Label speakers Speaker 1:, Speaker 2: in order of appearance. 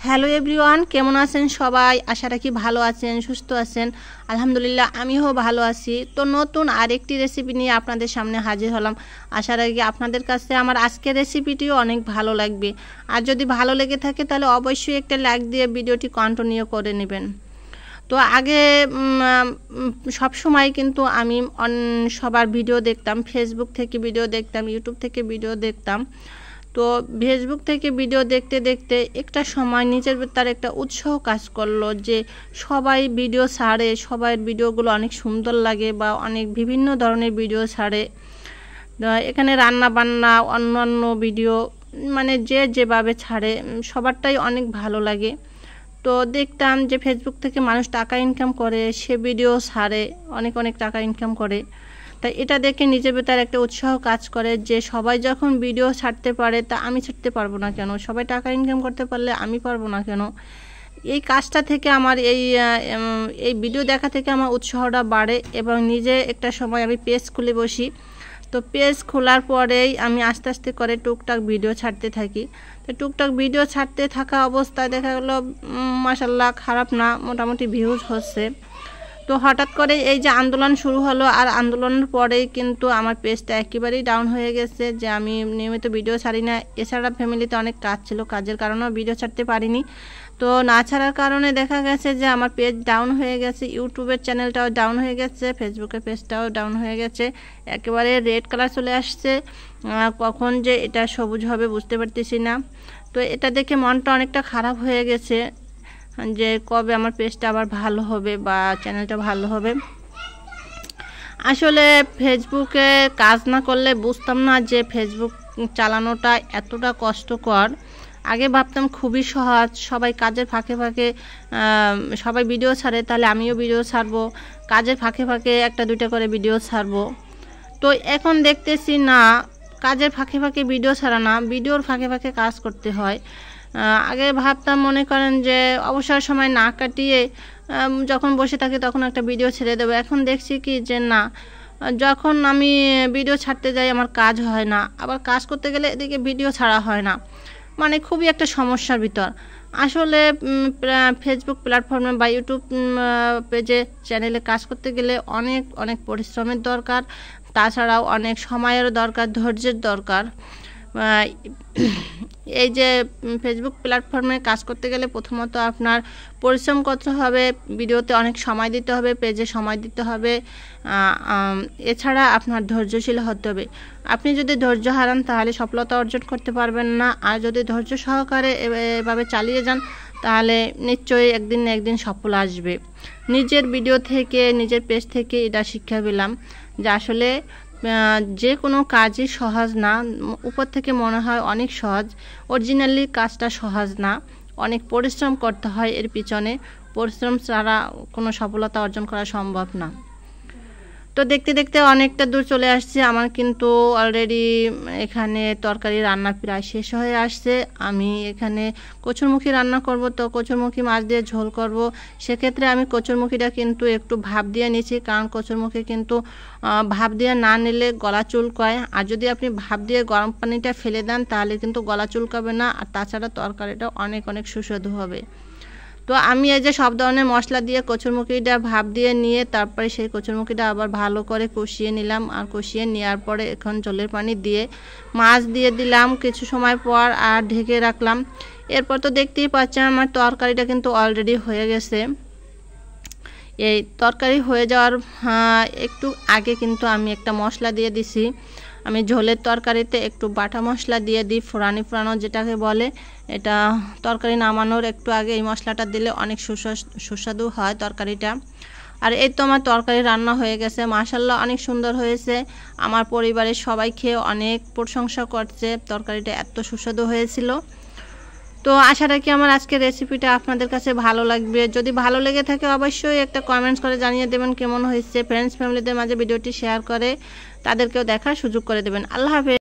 Speaker 1: Hello everyone, কেমন আছেন সবাই? আশা রাখি ভালো আছেন, সুস্থ আছেন। আলহামদুলিল্লাহ আমিও ভালো আছি। তো নতুন আরেকটি রেসিপি নিয়ে আপনাদের সামনে হাজির হলাম। আশা রাখি আপনাদের কাছে আমার আজকের রেসিপিটিও অনেক ভালো লাগবে। আর যদি ভালো লেগে থাকে তাহলে অবশ্যই একটা লাইক দিয়ে ভিডিওটি কন্টিনিউ করে নেবেন। তো আগে সব সময় কিন্তু আমি সবার ভিডিও দেখতাম, ফেসবুক থেকে ভিডিও দেখতাম, ইউটিউব থেকে ভিডিও দেখতাম। তো ফেসবুক থেকে ভিডিও দেখতে দেখতে একটা সময় নিজের তার একটা উৎসাহ কাজ করলো যে সবাই ভিডিও ছাড়ে, সবার ভিডিওগুলো অনেক সুন্দর লাগে বা অনেক বিভিন্ন ধরনের ভিডিও ছাড়ে। এখানে রান্না বান্না অন্যান্য ভিডিও মানে যে যেভাবে ছাড়ে সবারটাই অনেক ভালো লাগে। তো দেখতাম যে ফেসবুক থেকে মানুষ টাকা ইনকাম করে, সে ভিডিও ছাড়ে, অনেক অনেক টাকা ইনকাম করে। তাই এটা দেখে নিজের ভেতর একটা উৎসাহ কাজ করে যে সবাই যখন ভিডিও ছাড়তে পারে তা আমি ছাড়তে পারবো না কেন, সবাই টাকা ইনকাম করতে পারলে আমি পারবো না কেন। এই কাজটা থেকে আমার এই ভিডিও দেখা থেকে আমার উৎসাহটা বাড়ে এবং নিজে একটা সময় আমি পেজ খুলে বসি। তো পেজ খোলার পরেই আমি আস্তে আস্তে করে টুকটাক ভিডিও ছাড়তে থাকি। তো টুকটাক ভিডিও ছাড়তে থাকা অবস্থায় দেখা গেলো মাশাআল্লাহ খারাপ না, মোটামুটি ভিউজ হচ্ছে। তো হঠাৎ করে এই যে আন্দোলন শুরু হলো, আর আন্দোলনের পরেই কিন্তু আমার পেজটা একেবারেই ডাউন হয়ে গেছে যে আমি নিয়মিত ভিডিও ছাড়ি না। এছাড়া ফ্যামিলিতে অনেক কাজ ছিল, কাজের কারণেও ভিডিও ছাড়তে পারিনি। তো না ছাড়ার কারণে দেখা গেছে যে আমার পেজ ডাউন হয়ে গেছে, ইউটিউবের চ্যানেলটাও ডাউন হয়ে গেছে, ফেসবুকের পেজটাও ডাউন হয়ে গেছে, একেবারে রেড কালার চলে আসছে। কখন যে এটা সবুজ হবে বুঝতে পারতেছি না। তো এটা দেখে মনটা অনেকটা খারাপ হয়ে গেছে যে কবে আমার পেজটা আবার ভালো হবে বা চ্যানেলটা ভালো হবে। আসলে ফেসবুকে কাজ না করলে বুঝতাম না যে ফেসবুক চালানোটা এতটা কষ্টকর। আগে ভাবতাম খুবই সহজ, সবাই কাজের ফাঁকে ফাঁকে সবাই ভিডিও ছাড়ে, তাহলে আমিও ভিডিও ছাড়বো, কাজের ফাঁকে ফাঁকে একটা দুইটা করে ভিডিও ছাড়বো। তো এখন দেখতেছি না, কাজের ফাঁকে ফাঁকে ভিডিও ছাড়া না, ভিডিওর ফাঁকে ফাঁকে কাজ করতে হয়। আগে ভাবতাম মনে করেন যে অবসর সময় না কাটিয়ে যখন বসে থাকি তখন একটা ভিডিও ছেড়ে দেবো। এখন দেখছি কি যে না, যখন আমি ভিডিও ছাড়তে যাই আমার কাজ হয় না, আবার কাজ করতে গেলে এদিকে ভিডিও ছাড়া হয় না, মানে খুবই একটা সমস্যার ভিতর। আসলে ফেসবুক প্ল্যাটফর্মে বা ইউটিউব পেজে চ্যানেলে কাজ করতে গেলে অনেক অনেক পরিশ্রমের দরকার, তাছাড়াও অনেক সময়ের দরকার, ধৈর্যের দরকার। এই যে ফেসবুক প্ল্যাটফর্মে কাজ করতে গেলে প্রথমত আপনার পরিশ্রম করতে হবে, ভিডিওতে অনেক সময় দিতে হবে, পেজে সময় দিতে হবে, এছাড়া আপনার ধৈর্যশীল হতে হবে। আপনি যদি ধৈর্য হারান তাহলে সফলতা অর্জন করতে পারবেন না, আর যদি ধৈর্য সহকারে এভাবে চালিয়ে যান তাহলে নিশ্চয়ই একদিন না একদিন সফল আসবে। নিজের ভিডিও থেকে, নিজের পেজ থেকে এটা শিক্ষা পেলাম যে আসলে যে কোনো কাজই সহজ না, উপর থেকে মনে হয় অনেক সহজ, অরিজিনালি কাজটা সহজ না, অনেক পরিশ্রম করতে হয় এর পিছনে, পরিশ্রম ছাড়া কোনো সফলতা অর্জন করা সম্ভব না। তো দেখতে দেখতে অনেকটা দূর চলে আসছে, আমার কিন্তু অলরেডি এখানে তরকারি রান্না প্রায় শেষ হয়ে আসছে। আমি এখানে কচুরমুখী রান্না করব, তো কচুরমুখী মাছ দিয়ে ঝোল করব। সেক্ষেত্রে আমি কচুরমুখীটা কিন্তু একটু ভাপ দিয়ে নিয়েছি, কারণ কচুরমুখী কিন্তু ভাপ দিয়ে না নিলে গলা চুলকায়, আর যদি আপনি ভাপ দিয়ে গরম পানিটা ফেলে দেন তাহলে কিন্তু গলা চুলকাবে না, আর তাছাড়া তরকারিটা অনেক অনেক সুস্বাদু হবে। তো আমি এই যে সব ধরনের মশলা দিয়ে কচুরমুখীটা ভাপ দিয়ে নিয়ে তারপরে সেই কচুরমুখীটা আবার ভালো করে কষিয়ে নিলাম, আর কষিয়ে নেওয়ার পরে এখন জলের পানি দিয়ে মাছ দিয়ে দিলাম কিছু সময় পর, আর ঢেকে রাখলাম। এরপর তো দেখতেই পাচ্ছেন আমার তরকারিটা কিন্তু অলরেডি হয়ে গেছে। এই তরকারি হয়ে যাওয়ার একটু আগে কিন্তু আমি একটা মশলা দিয়ে দিছি। আমি ঝোলের তরকারিতে একটু বাটা মশলা দিয়ে দিই, ফোড়ানো যেটাকে বলে। এটা তরকারি নামানোর একটু আগে এই মশলাটা দিলে অনেক সুস্বাদু হয় তরকারিটা। আর এই তো আমার তরকারি রান্না হয়ে গেছে, মাশাআল্লাহ অনেক সুন্দর হয়েছে। আমার পরিবারের সবাই খেয়ে অনেক প্রশংসা করছে, তরকারিটা এত সুস্বাদু হয়েছিল। তো আশা রাখি আমার আজকের রেসিপিটা আপনাদের কাছে ভালো লাগবে। যদি ভালো লেগে থাকে অবশ্যই একটা কমেন্টস করে জানিয়ে দেবেন কেমন হয়েছে। ফ্রেন্ডস ফ্যামিলিদের মাঝে ভিডিওটি শেয়ার করে তাদেরকেও দেখার সুযোগ করে দেবেন। আল্লাহ হাফেজ।